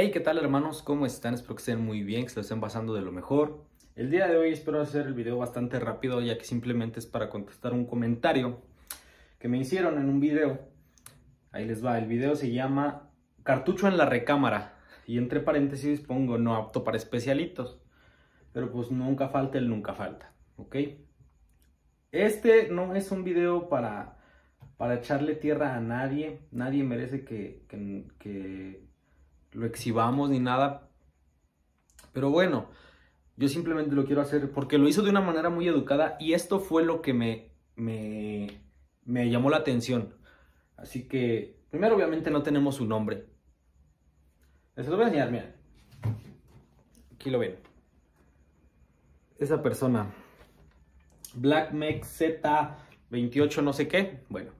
Hey, ¿qué tal, hermanos? ¿Cómo están? Espero que estén muy bien, que se lo estén pasando de lo mejor. El día de hoy espero hacer el video bastante rápido, ya que simplemente es para contestar un comentario que me hicieron en un video. Ahí les va, el video se llama Cartucho en la recámara. Y entre paréntesis pongo no apto para especialitos. Pero pues nunca falta el nunca falta, ¿ok? Este no es un video para echarle tierra a nadie. Nadie merece que lo exhibamos ni nada. Pero bueno, yo simplemente lo quiero hacer porque lo hizo de una manera muy educada y esto fue lo que me llamó la atención. Así que, primero obviamente no tenemos su nombre. Les lo voy a enseñar, miren. Aquí lo ven. Esa persona, BlackMex Z28 no sé qué, bueno.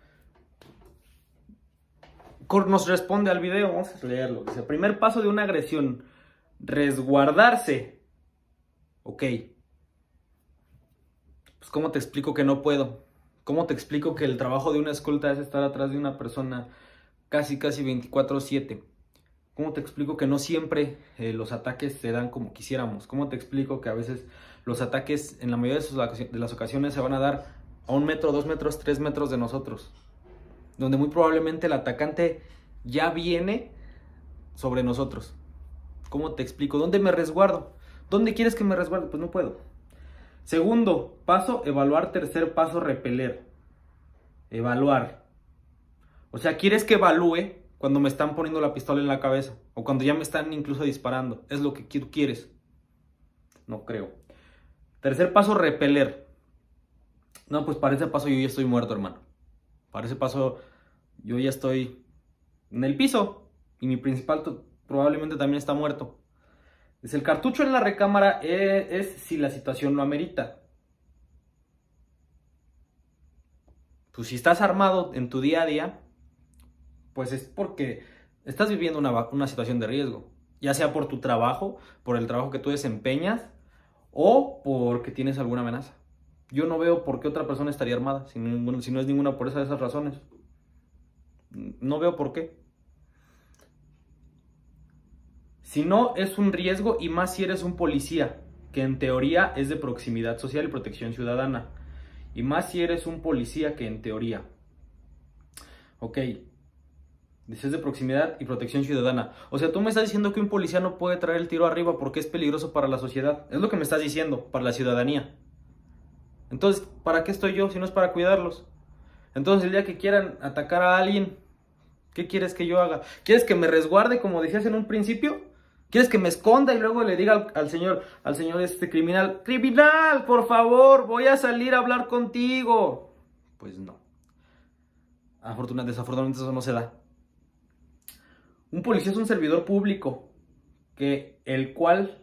Nos responde al video, vamos a leerlo. Dice, primer paso de una agresión, resguardarse. Ok. Pues ¿cómo te explico que no puedo? ¿Cómo te explico que el trabajo de una escolta es estar atrás de una persona casi 24/7? ¿Cómo te explico que no siempre los ataques se dan como quisiéramos? ¿Cómo te explico que a veces los ataques en la mayoría de las ocasiones se van a dar a 1 metro, 2 metros, 3 metros de nosotros? Donde muy probablemente el atacante ya viene sobre nosotros. ¿Cómo te explico? ¿Dónde me resguardo? ¿Dónde quieres que me resguarde? Pues no puedo. Segundo paso, evaluar. Tercer paso, repeler. Evaluar. O sea, ¿quieres que evalúe cuando me están poniendo la pistola en la cabeza? O cuando ya me están incluso disparando. ¿Es lo que tú quieres? No creo. Tercer paso, repeler. No, pues para ese paso yo ya estoy muerto, hermano. Para ese paso yo ya estoy en el piso. Y mi principal probablemente también está muerto. Dice, el cartucho en la recámara es si la situación lo amerita. Pues si estás armado en tu día a día, pues es porque estás viviendo una situación de riesgo. Ya sea por tu trabajo, por el trabajo que tú desempeñas, o porque tienes alguna amenaza. Yo no veo por qué otra persona estaría armada, si no es ninguna por esas razones. No veo por qué. Si no, es un riesgo, y más si eres un policía, que en teoría es de proximidad social y protección ciudadana. Y más si eres un policía que en teoría. Ok. Dices de proximidad y protección ciudadana. O sea, tú me estás diciendo que un policía no puede traer el tiro arriba porque es peligroso para la sociedad. Es lo que me estás diciendo, para la ciudadanía. Entonces, ¿para qué estoy yo si no es para cuidarlos? Entonces, el día que quieran atacar a alguien, ¿qué quieres que yo haga? ¿Quieres que me resguarde, como decías en un principio? ¿Quieres que me esconda y luego le diga al señor criminal, criminal, por favor, voy a salir a hablar contigo? Pues no. Desafortunadamente eso no se da. Un policía es un servidor público el cual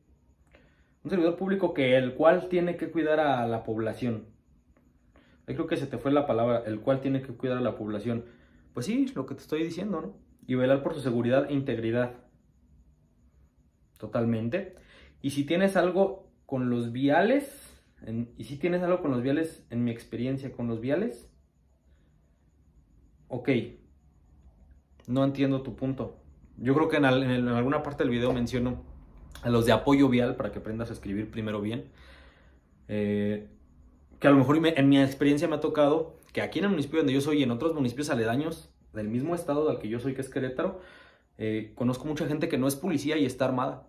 tiene que cuidar a la población. Yo creo que se te fue la palabra, el cual tiene que cuidar a la población. Pues sí, es lo que te estoy diciendo, ¿no? Y velar por su seguridad e integridad. Totalmente. Y si tienes algo con los viales, en mi experiencia con los viales, ok, no entiendo tu punto. Yo creo que en alguna parte del video menciono a los de apoyo vial para que aprendas a escribir primero bien. Que a lo mejor en mi experiencia me ha tocado que aquí en el municipio donde yo soy y en otros municipios aledaños del mismo estado al que yo soy, que es Querétaro, conozco mucha gente que no es policía y está armada.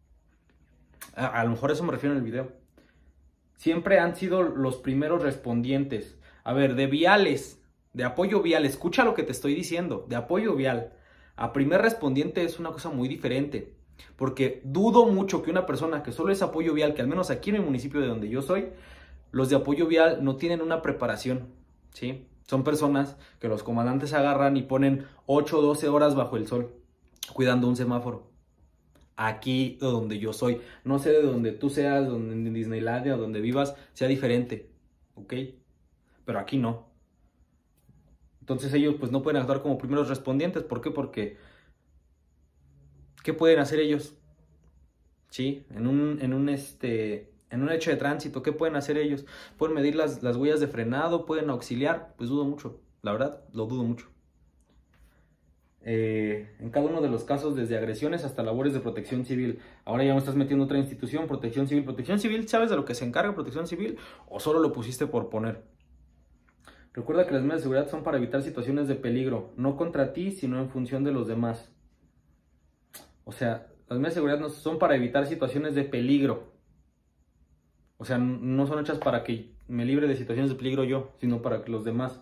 A lo mejor eso me refiero en el video. Siempre han sido los primeros respondientes. A ver, de viales, de apoyo vial, escucha lo que te estoy diciendo, de apoyo vial a primer respondiente es una cosa muy diferente. Porque dudo mucho que una persona que solo es apoyo vial, que al menos aquí en el municipio de donde yo soy, los de apoyo vial no tienen una preparación, ¿sí? Son personas que los comandantes agarran y ponen 8 o 12 horas bajo el sol, cuidando un semáforo. Aquí de donde yo soy. No sé de donde tú seas, donde en Disneylandia o donde vivas, sea diferente, ¿ok? Pero aquí no. Entonces ellos pues no pueden actuar como primeros respondientes. ¿Por qué? Porque ¿qué pueden hacer ellos? ¿Sí? En un hecho de tránsito, ¿qué pueden hacer ellos? ¿Pueden medir las huellas de frenado? ¿Pueden auxiliar? Pues dudo mucho, la verdad, lo dudo mucho. en cada uno de los casos, desde agresiones hasta labores de protección civil. Ahora ya me estás metiendo otra institución, protección civil. Protección civil, ¿sabes de lo que se encarga protección civil? ¿O solo lo pusiste por poner? Recuerda que las medidas de seguridad son para evitar situaciones de peligro, no contra ti, sino en función de los demás. O sea, las medidas de seguridad no son para evitar situaciones de peligro. O sea, no son hechas para que me libre de situaciones de peligro yo, sino para que los demás.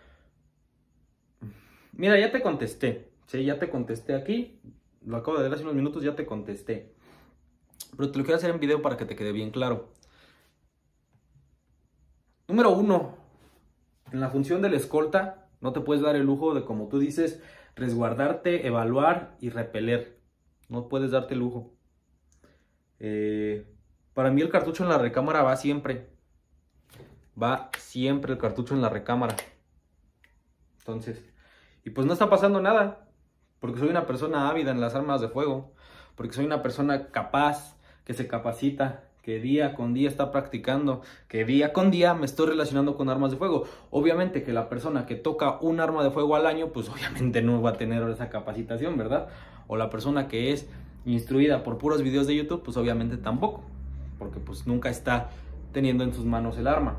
Mira, ya te contesté. Sí, ya te contesté aquí. Lo acabo de ver hace unos minutos, ya te contesté. Pero te lo quiero hacer en video para que te quede bien claro. Número 1. En la función del escolta, no te puedes dar el lujo de, como tú dices, resguardarte, evaluar y repeler. No puedes darte el lujo. Para mí el cartucho en la recámara va siempre. Va siempre el cartucho en la recámara. Entonces, y pues no está pasando nada. Porque soy una persona ávida en las armas de fuego. Porque soy una persona capaz, que se capacita, que día con día está practicando, que día con día me estoy relacionando con armas de fuego. Obviamente que la persona que toca un arma de fuego al año, pues obviamente no va a tener esa capacitación, ¿verdad? O la persona que es instruida por puros videos de YouTube, pues obviamente tampoco, porque pues nunca está teniendo en sus manos el arma.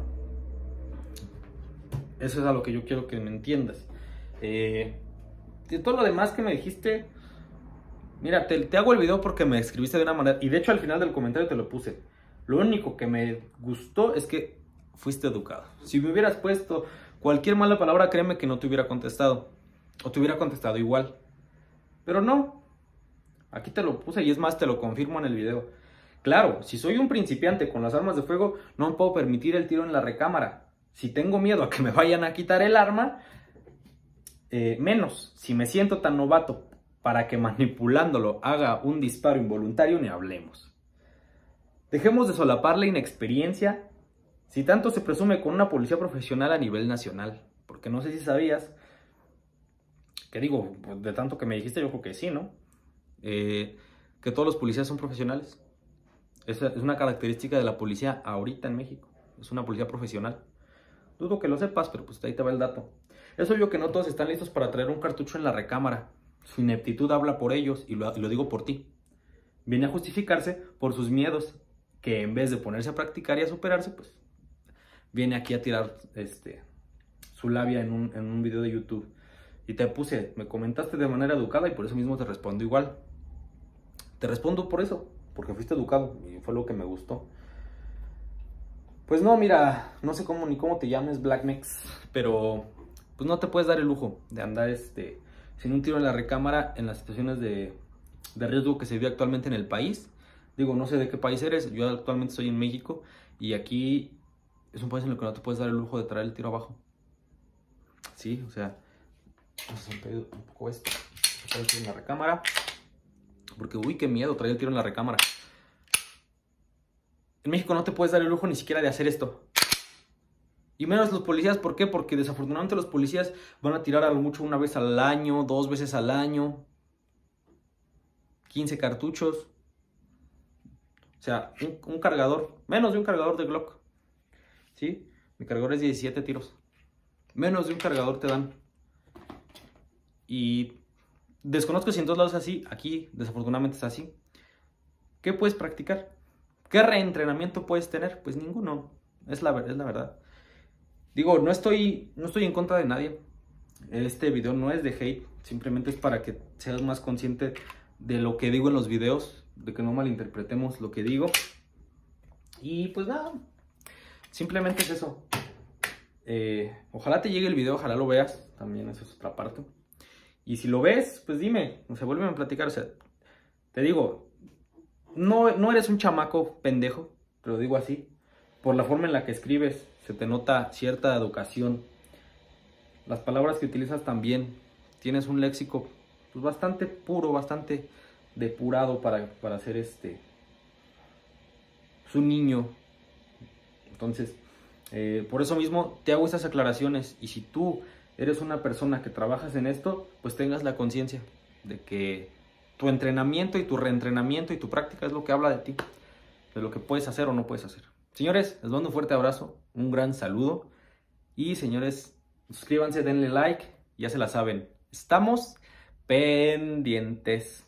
Eso es a lo que yo quiero que me entiendas. De todo lo demás que me dijiste, mira, te hago el video porque me escribiste de una manera, y de hecho al final del comentario te lo puse. Lo único que me gustó es que fuiste educado. Si me hubieras puesto cualquier mala palabra, créeme que no te hubiera contestado. O te hubiera contestado igual. Pero no. Aquí te lo puse y es más, te lo confirmo en el video. Claro, si soy un principiante con las armas de fuego, no me puedo permitir el tiro en la recámara. Si tengo miedo a que me vayan a quitar el arma, menos. Si me siento tan novato para que manipulándolo haga un disparo involuntario, ni hablemos. Dejemos de solapar la inexperiencia, si tanto se presume con una policía profesional a nivel nacional. Porque no sé si sabías, que digo, de tanto que me dijiste, yo creo que sí, ¿no? Que todos los policías son profesionales. Es una característica de la policía ahorita en México. Es una policía profesional. Dudo que lo sepas, pero pues ahí te va el dato. Es obvio que no todos están listos para traer un cartucho en la recámara. Su ineptitud habla por ellos y lo digo por ti. Viene a justificarse por sus miedos, que en vez de ponerse a practicar y a superarse, pues viene aquí a tirar su labia en un video de YouTube. Y te puse, me comentaste de manera educada y por eso mismo te respondo igual. Te respondo por eso, porque fuiste educado y fue lo que me gustó. Pues no, mira, no sé cómo ni cómo te llames, Blackmex, pero pues no te puedes dar el lujo de andar sin un tiro en la recámara en las situaciones de riesgo que se vive actualmente en el país. Digo, no sé de qué país eres, yo actualmente estoy en México y aquí es un país en el que no te puedes dar el lujo de traer el tiro abajo. Sí, o sea, vamos a un poco esto, traer el tiro en la recámara, porque uy, qué miedo traer el tiro en la recámara. En México no te puedes dar el lujo ni siquiera de hacer esto. Y menos los policías, ¿por qué? Porque desafortunadamente los policías van a tirar a lo mucho una vez al año, 2 veces al año, 15 cartuchos. O sea, un cargador, menos de un cargador de Glock. ¿Sí? Mi cargador es 17 tiros. Menos de un cargador te dan. Y desconozco si en todos lados es así. Aquí desafortunadamente es así. ¿Qué puedes practicar? ¿Qué reentrenamiento puedes tener? Pues ninguno. Es la verdad. Digo, no estoy en contra de nadie. Este video no es de hate. Simplemente es para que seas más consciente de lo que digo en los videos. De que no malinterpretemos lo que digo. Y pues nada. Simplemente es eso. Ojalá te llegue el video. Ojalá lo veas. También eso es otra parte. Y si lo ves, pues dime. O sea, vuélveme a platicar. O sea, te digo, no eres un chamaco pendejo. Te lo digo así. Por la forma en la que escribes, se te nota cierta educación. Las palabras que utilizas también. Tienes un léxico pues, bastante puro, bastante depurado para ser un niño. Entonces, por eso mismo te hago estas aclaraciones. Y si tú eres una persona que trabajas en esto, pues tengas la conciencia de que tu entrenamiento y tu reentrenamiento y tu práctica es lo que habla de ti, de lo que puedes hacer o no puedes hacer. Señores, les mando un fuerte abrazo, un gran saludo. Y señores, suscríbanse, denle like, ya se la saben. Estamos pendientes.